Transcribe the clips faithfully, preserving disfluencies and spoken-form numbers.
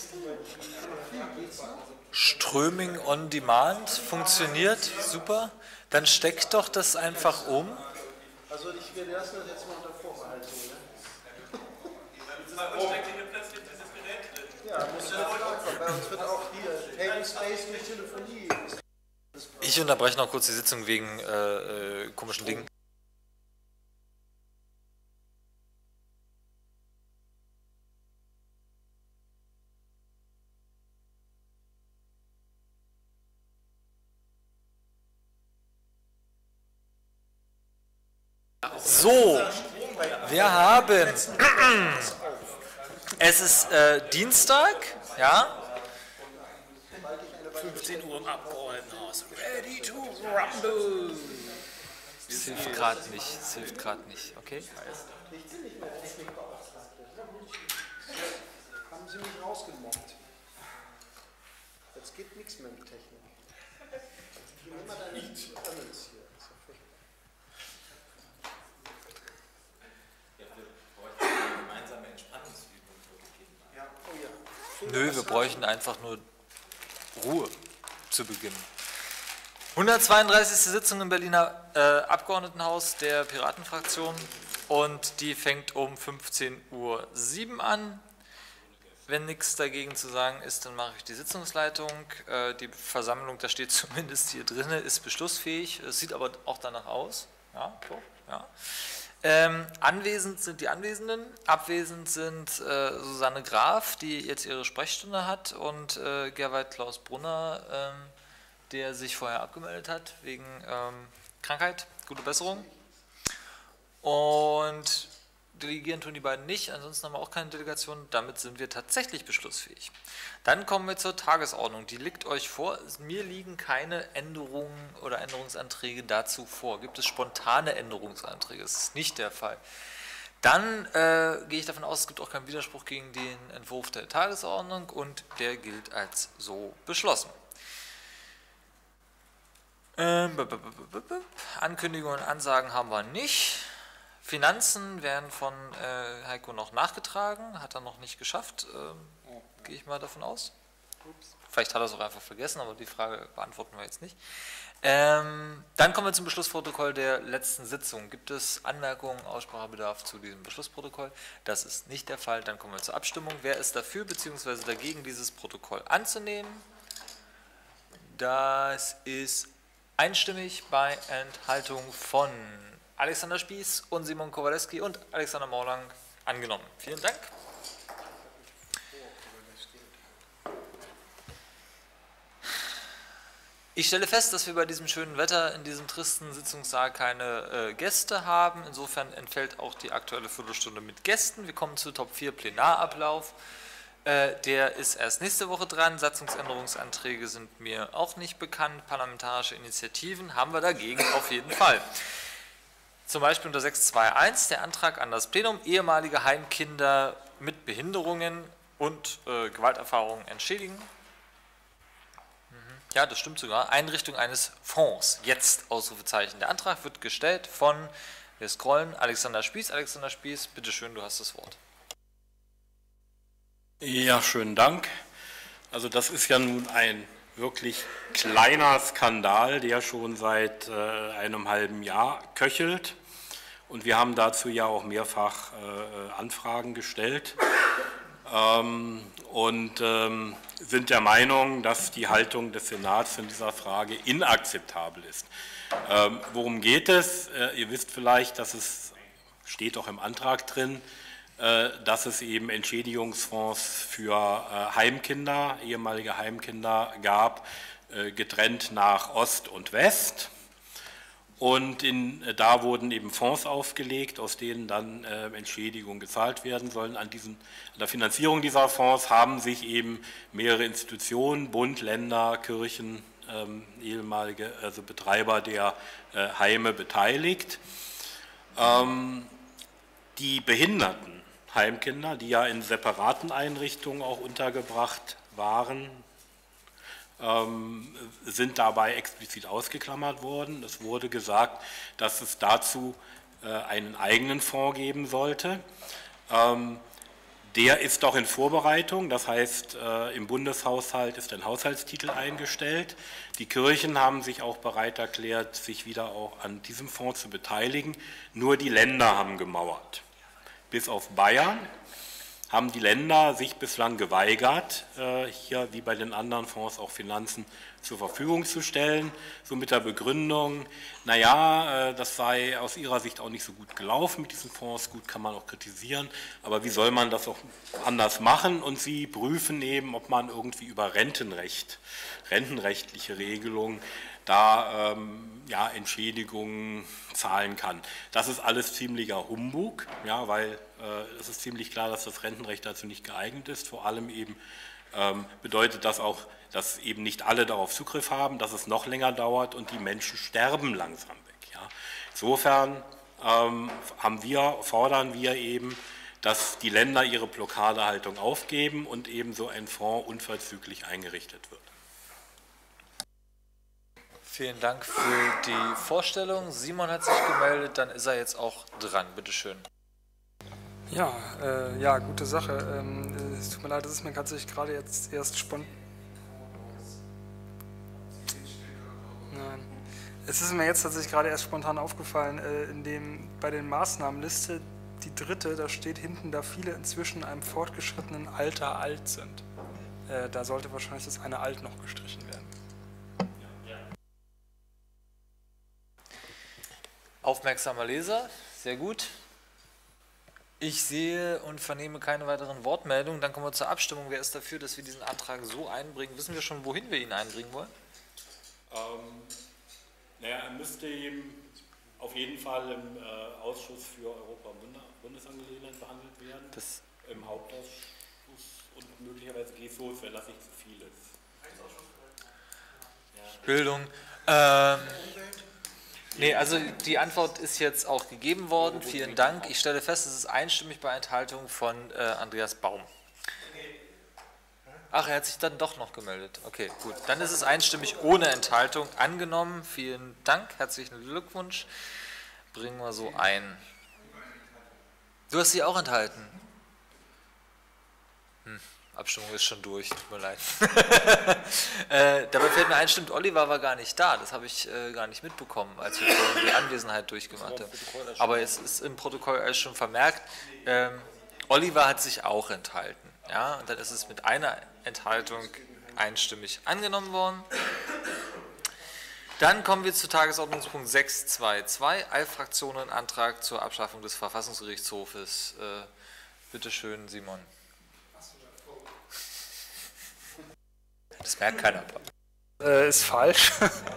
Ströming on Demand funktioniert, super. Dann steckt doch das einfach um. Also ich wir lassen das jetzt mal unter Vorbehaltung. Ja, muss ja auch, bei uns wird auch hier Table Space durch Telefonie. Ich unterbreche noch kurz die Sitzung wegen äh, äh, komischen Dingen. So, wir haben, es ist äh, Dienstag, ja, fünfzehn Uhr im Abgeordnetenhaus. Ready to rumble! es hilft gerade nicht, es hilft gerade nicht, okay? Haben Sie mich rausgemobbt? Jetzt geht nichts mehr mit Technik. Ich nehme mal deine Ömmels hier. Nö, wir bräuchten einfach nur Ruhe zu Beginn. hundertzweiunddreißigste Sitzung im Berliner äh, Abgeordnetenhaus der Piratenfraktion und die fängt um fünfzehn Uhr sieben an. Wenn nichts dagegen zu sagen ist, dann mache ich die Sitzungsleitung. Äh, die Versammlung, da steht zumindest hier drin, ist beschlussfähig. Es sieht aber auch danach aus. Ja, doch, ja. Ähm, anwesend sind die Anwesenden, abwesend sind äh, Susanne Graf, die jetzt ihre Sprechstunde hat, und äh, Gerwald Klaus Brunner, ähm, der sich vorher abgemeldet hat wegen ähm, Krankheit. Gute Besserung. Und delegieren tun die beiden nicht, ansonsten haben wir auch keine Delegation, damit sind wir tatsächlich beschlussfähig. Dann kommen wir zur Tagesordnung, die liegt euch vor, mir liegen keine Änderungen oder Änderungsanträge dazu vor. Gibt es spontane Änderungsanträge? Das ist nicht der Fall. Dann äh, gehe ich davon aus, es gibt auch keinen Widerspruch gegen den Entwurf der Tagesordnung und der gilt als so beschlossen. Ähm, Ankündigungen und Ansagen haben wir nicht. Finanzen werden von äh, Heiko noch nachgetragen, hat er noch nicht geschafft, ähm, gehe ich mal davon aus. Vielleicht hat er es auch einfach vergessen, aber die Frage beantworten wir jetzt nicht. Ähm, dann kommen wir zum Beschlussprotokoll der letzten Sitzung. Gibt es Anmerkungen, Aussprachebedarf zu diesem Beschlussprotokoll? Das ist nicht der Fall. Dann kommen wir zur Abstimmung. Wer ist dafür bzw. dagegen, dieses Protokoll anzunehmen? Das ist einstimmig bei Enthaltung von Alexander Spieß und Simon Kowalewski und Alexander Morlang angenommen. Vielen Dank. Ich stelle fest, dass wir bei diesem schönen Wetter in diesem tristen Sitzungssaal keine äh, Gäste haben. Insofern entfällt auch die aktuelle Viertelstunde mit Gästen. Wir kommen zu Top vier Plenarablauf. Äh, der ist erst nächste Woche dran. Satzungsänderungsanträge sind mir auch nicht bekannt. Parlamentarische Initiativen haben wir dagegen auf jeden Fall. Zum Beispiel unter sechs Punkt zwei Punkt eins der Antrag an das Plenum, ehemalige Heimkinder mit Behinderungen und äh, Gewalterfahrungen entschädigen. Mhm. Ja, das stimmt sogar. Einrichtung eines Fonds. Jetzt Ausrufezeichen. Der Antrag wird gestellt von, wir scrollen, Alexander Spieß. Alexander Spieß, bitteschön, du hast das Wort. Ja, schönen Dank. Also das ist ja nun ein wirklich kleiner Skandal, der schon seit äh, einem halben Jahr köchelt. Und wir haben dazu ja auch mehrfach äh, Anfragen gestellt ähm, und ähm, sind der Meinung, dass die Haltung des Senats in dieser Frage inakzeptabel ist. Ähm, worum geht es? Äh, ihr wisst vielleicht, dass es, steht auch im Antrag drin, äh, dass es eben Entschädigungsfonds für äh, Heimkinder, ehemalige Heimkinder gab, äh, getrennt nach Ost und West. Und in, da wurden eben Fonds aufgelegt, aus denen dann äh, Entschädigungen gezahlt werden sollen. An, diesen, an der Finanzierung dieser Fonds haben sich eben mehrere Institutionen, Bund, Länder, Kirchen, ähm, ehemalige also Betreiber der äh, Heime beteiligt. Ähm, die behinderten Heimkinder, die ja in separaten Einrichtungen auch untergebracht waren, sind dabei explizit ausgeklammert worden. Es wurde gesagt, dass es dazu einen eigenen Fonds geben sollte. Der ist doch in Vorbereitung, das heißt, äh, im Bundeshaushalt ist ein Haushaltstitel eingestellt. Die Kirchen haben sich auch bereit erklärt, sich wieder auch an diesem Fonds zu beteiligen. Nur die Länder haben gemauert. Bis auf Bayern haben die Länder sich bislang geweigert, äh, hier wie bei den anderen Fonds auch Finanzen zur Verfügung zu stellen, so mit der Begründung, naja, äh, das sei aus ihrer Sicht auch nicht so gut gelaufen mit diesen Fonds, gut kann man auch kritisieren, aber wie soll man das auch anders machen? Und sie prüfen eben, ob man irgendwie über Rentenrecht, rentenrechtliche Regelungen, da ähm, ja, Entschädigungen zahlen kann. Das ist alles ziemlicher Humbug, ja, weil äh, es ist ziemlich klar, dass das Rentenrecht dazu nicht geeignet ist. Vor allem eben ähm, bedeutet das auch, dass eben nicht alle darauf Zugriff haben, dass es noch länger dauert und die Menschen sterben langsam weg. Ja. Insofern ähm, haben wir, fordern wir eben, dass die Länder ihre Blockadehaltung aufgeben und eben so ein Fonds unverzüglich eingerichtet wird. Vielen Dank für die Vorstellung. Simon hat sich gemeldet, dann ist er jetzt auch dran. Bitte schön. Ja, äh, ja, gute Sache. Ähm, es tut mir leid, das ist mir tatsächlich gerade jetzt erst spontan. Nein. Es ist mir jetzt tatsächlich gerade erst spontan aufgefallen, äh, in dem bei den Maßnahmenliste, die dritte, da steht hinten, da viele inzwischen einem fortgeschrittenen Alter alt sind. Äh, da sollte wahrscheinlich das eine Alt noch gestrichen werden. Aufmerksamer Leser, sehr gut. Ich sehe und vernehme keine weiteren Wortmeldungen. Dann kommen wir zur Abstimmung. Wer ist dafür, dass wir diesen Antrag so einbringen? Wissen wir schon, wohin wir ihn einbringen wollen? Ähm, naja, er müsste eben auf jeden Fall im äh, Ausschuss für Europa- und Bundesangelegenheiten behandelt werden, Das im Hauptausschuss und möglicherweise G S O, wenn das nicht zu viel ist. Ja. Bildung. Ähm, nee, also die Antwort ist jetzt auch gegeben worden. Vielen Dank. Ich stelle fest, es ist einstimmig bei Enthaltung von äh, Andreas Baum. Ach, er hat sich dann doch noch gemeldet. Okay, gut. Dann ist es einstimmig ohne Enthaltung angenommen. Vielen Dank, herzlichen Glückwunsch. Bringen wir so ein. Du hast sie auch enthalten. Hm, Abstimmung ist schon durch, tut mir leid. äh, dabei fällt mir ein, stimmt, Oliver war gar nicht da. Das habe ich äh, gar nicht mitbekommen, als wir vorhin die Anwesenheit durchgemacht haben. Aber es ist im Protokoll alles schon vermerkt. Ähm, Oliver hat sich auch enthalten. Ja, und dann ist es mit einer Enthaltung einstimmig angenommen worden. Dann kommen wir zu Tagesordnungspunkt sechs Punkt zwei Punkt zwei, Allfraktionenantrag zur Abschaffung des Verfassungsgerichtshofes. Äh, bitte schön, Simon. Das merkt keiner. Äh, ist falsch.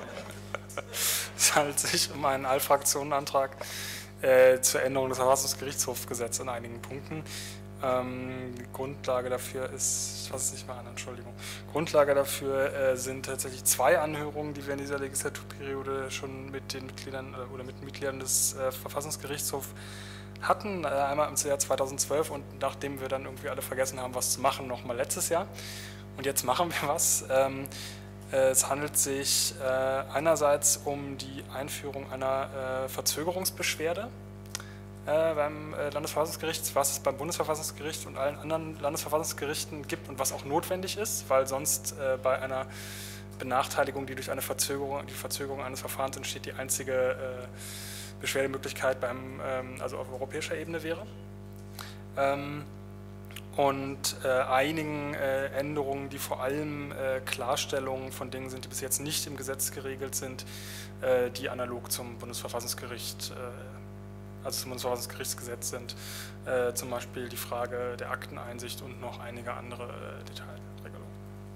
Es handelt sich um einen Allfraktionenantrag äh, zur Änderung des Verfassungsgerichtshofgesetzes in einigen Punkten. Ähm, Grundlage dafür ist, ich fasse es nicht mal an, Entschuldigung. Grundlage dafür äh, sind tatsächlich zwei Anhörungen, die wir in dieser Legislaturperiode schon mit den Mitgliedern äh, oder mit den Mitgliedern des äh, Verfassungsgerichtshofs hatten. Äh, einmal im Jahr zweitausendzwölf und nachdem wir dann irgendwie alle vergessen haben, was zu machen, nochmal letztes Jahr. Und jetzt machen wir was. Ähm, äh, es handelt sich äh, einerseits um die Einführung einer äh, Verzögerungsbeschwerde beim Landesverfassungsgericht, was es beim Bundesverfassungsgericht und allen anderen Landesverfassungsgerichten gibt und was auch notwendig ist, weil sonst äh, bei einer Benachteiligung, die durch eine Verzögerung, die Verzögerung eines Verfahrens entsteht, die einzige äh, Beschwerdemöglichkeit beim, ähm, also auf europäischer Ebene wäre. Ähm, und äh, einigen äh, Änderungen, die vor allem äh, Klarstellungen von Dingen sind, die bis jetzt nicht im Gesetz geregelt sind, äh, die analog zum Bundesverfassungsgericht äh, also zum Bundesverfassungsgerichtsgesetz sind, äh, zum Beispiel die Frage der Akteneinsicht und noch einige andere äh, Detailregelungen.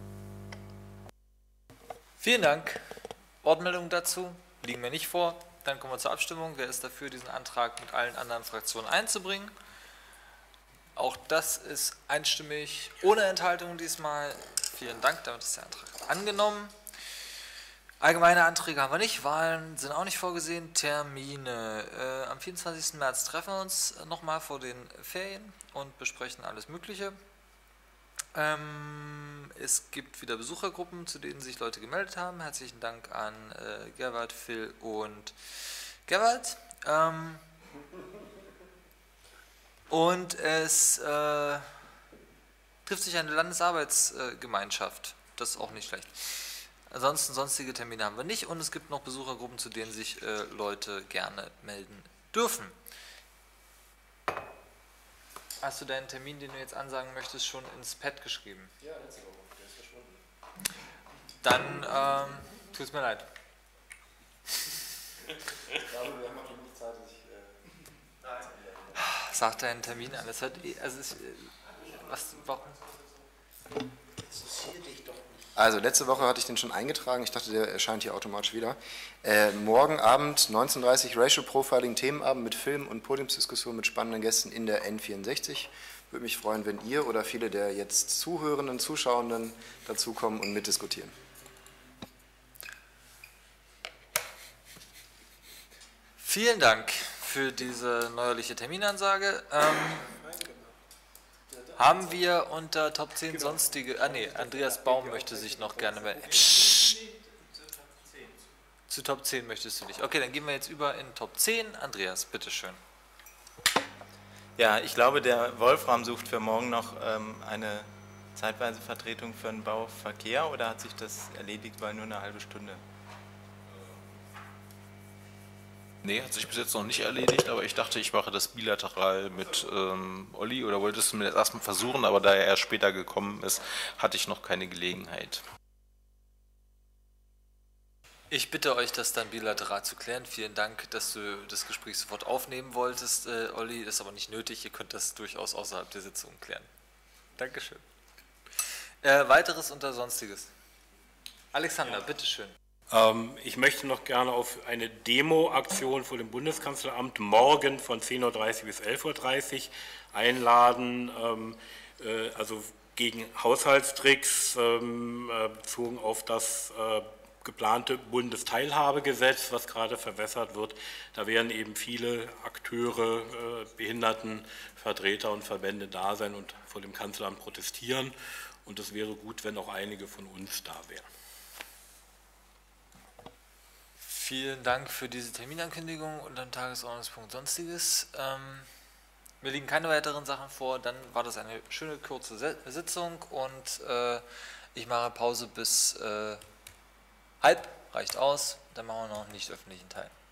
Vielen Dank. Wortmeldungen dazu liegen mir nicht vor. Dann kommen wir zur Abstimmung. Wer ist dafür, diesen Antrag mit allen anderen Fraktionen einzubringen? Auch das ist einstimmig ohne Enthaltung diesmal. Vielen Dank, damit ist der Antrag angenommen. Allgemeine Anträge haben wir nicht, Wahlen sind auch nicht vorgesehen, Termine. Äh, am vierundzwanzigsten März treffen wir uns nochmal vor den Ferien und besprechen alles Mögliche. Ähm, es gibt wieder Besuchergruppen, zu denen sich Leute gemeldet haben. Herzlichen Dank an äh, Gerwart, Phil und Gerwart. Ähm, und es äh, trifft sich eine Landesarbeitsgemeinschaft. Das ist auch nicht schlecht. Ansonsten sonstige Termine haben wir nicht und es gibt noch Besuchergruppen, zu denen sich äh, Leute gerne melden dürfen. Hast du deinen Termin, den du jetzt ansagen möchtest, schon ins Pad geschrieben? Ja, letzte Woche. Der ist verschwunden. Dann ähm, tut es mir leid. Ich glaube, wir haben auch genug Zeit, dass ich... Äh, Sag deinen Termin an. Das hört eh, also ist, was, warum? Also letzte Woche hatte ich den schon eingetragen, ich dachte, der erscheint hier automatisch wieder. Äh, morgen Abend neunzehn Uhr dreißig Racial Profiling Themenabend mit Film und Podiumsdiskussion mit spannenden Gästen in der N vierundsechzig. Würde mich freuen, wenn ihr oder viele der jetzt zuhörenden, Zuschauenden dazukommen und mitdiskutieren. Vielen Dank für diese neuerliche Terminansage. Ähm, haben wir unter Top zehn sonstige... Ah ne, Andreas Baum möchte sich noch gerne melden. Psst. Zu Top zehn möchtest du nicht. Okay, dann gehen wir jetzt über in Top zehn. Andreas, bitteschön. Ja, ich glaube, der Wolfram sucht für morgen noch ähm, eine zeitweise Vertretung für den Bauverkehr oder hat sich das erledigt, weil nur eine halbe Stunde? Nee, hat sich bis jetzt noch nicht erledigt, aber ich dachte, ich mache das bilateral mit ähm, Olli oder wolltest du mir das erstmal versuchen, aber da er erst später gekommen ist, hatte ich noch keine Gelegenheit. Ich bitte euch, das dann bilateral zu klären. Vielen Dank, dass du das Gespräch sofort aufnehmen wolltest, äh, Olli. Das ist aber nicht nötig. Ihr könnt das durchaus außerhalb der Sitzung klären. Dankeschön. Äh, weiteres unter Sonstiges. Alexander, ja. Bitteschön. Ähm, ich möchte noch gerne auf eine Demo-Aktion vor dem Bundeskanzleramt morgen von zehn Uhr dreißig bis elf Uhr dreißig einladen, ähm, äh, also gegen Haushaltstricks ähm, äh, bezogen auf das äh, geplante Bundesteilhabegesetz, was gerade verwässert wird. Da werden eben viele Akteure, äh, Behindertenvertreter und Verbände da sein und vor dem Kanzleramt protestieren. Und es wäre gut, wenn auch einige von uns da wären. Vielen Dank für diese Terminankündigung und dann Tagesordnungspunkt Sonstiges. Ähm, mir liegen keine weiteren Sachen vor, dann war das eine schöne kurze Sitzung und äh, ich mache Pause bis äh, halb, reicht aus, dann machen wir noch einen nicht öffentlichen Teil.